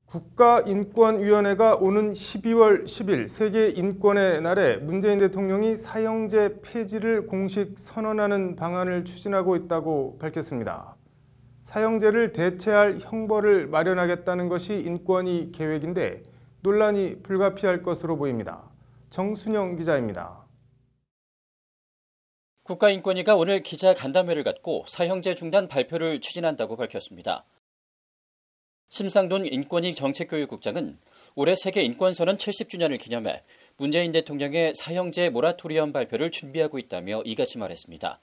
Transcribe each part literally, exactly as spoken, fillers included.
국가인권위원회가 오는 십이월 십일 세계인권의 날에 문재인 대통령이 사형제 폐지를 공식 선언하는 방안을 추진하고 있다고 밝혔습니다. 사형제를 대체할 형벌을 마련하겠다는 것이 인권위 계획인데 논란이 불가피할 것으로 보입니다. 정순영 기자입니다. 국가인권위가 오늘 기자 간담회를 갖고 사형제 중단 발표를 추진한다고 밝혔습니다. 심상돈 인권위 정책교육국장은 올해 세계인권선언 칠십 주년을 기념해 문재인 대통령의 사형제 모라토리엄 발표를 준비하고 있다며 이같이 말했습니다.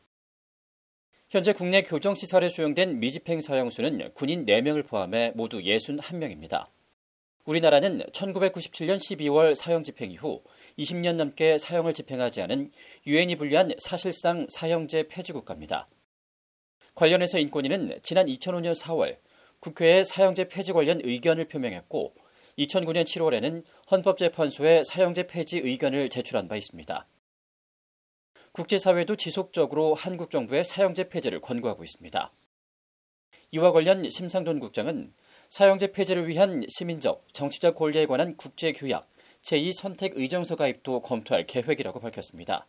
현재 국내 교정시설에 수용된 미집행 사형수는 군인 네 명을 포함해 모두 육십일 명입니다. 우리나라는 천구백구십칠 년 십이월 사형 집행 이후 이십 년 넘게 사형을 집행하지 않은 유엔이 분류한 사실상 사형제 폐지 국가입니다. 관련해서 인권위는 지난 이천오 년 사월 국회에 사형제 폐지 관련 의견을 표명했고 이천구 년 칠월에는 헌법재판소에 사형제 폐지 의견을 제출한 바 있습니다. 국제사회도 지속적으로 한국 정부의 사형제 폐지를 권고하고 있습니다. 이와 관련 심상돈 국장은 사형제 폐지를 위한 시민적, 정치적 권리에 관한 국제규약 제이 선택 의정서 가입도 검토할 계획이라고 밝혔습니다.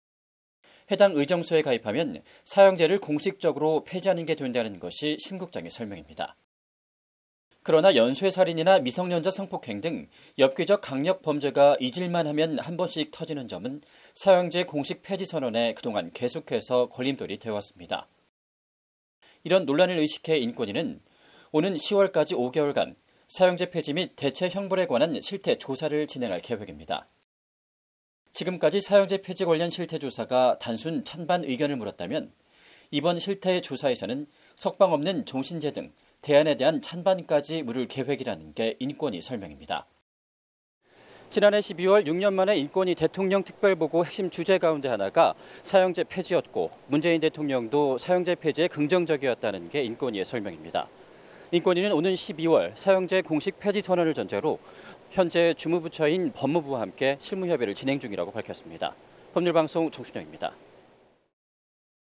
해당 의정서에 가입하면 사형제를 공식적으로 폐지하는 게 된다는 것이 심 국장의 설명입니다. 그러나 연쇄살인이나 미성년자 성폭행 등 엽기적 강력 범죄가 잊을만 하면 한 번씩 터지는 점은 사형제 공식 폐지 선언에 그동안 계속해서 걸림돌이 되어왔습니다. 이런 논란을 의식해 인권위는 오는 시월까지 오 개월간 사형제 폐지 및 대체 형벌에 관한 실태 조사를 진행할 계획입니다. 지금까지 사형제 폐지 관련 실태 조사가 단순 찬반 의견을 물었다면 이번 실태 조사에서는 석방 없는 종신제 등 대안에 대한 찬반까지 물을 계획이라는 게 인권위 설명입니다. 지난해 십이월 육 년 만에 인권위 대통령 특별보고 핵심 주제 가운데 하나가 사형제 폐지였고 문재인 대통령도 사형제 폐지에 긍정적이었다는 게 인권위의 설명입니다. 인권위는 오는 십이월 사형제 공식 폐지 선언을 전제로 현재 주무부처인 법무부와 함께 실무협의를 진행 중이라고 밝혔습니다. 법률방송 정순영입니다.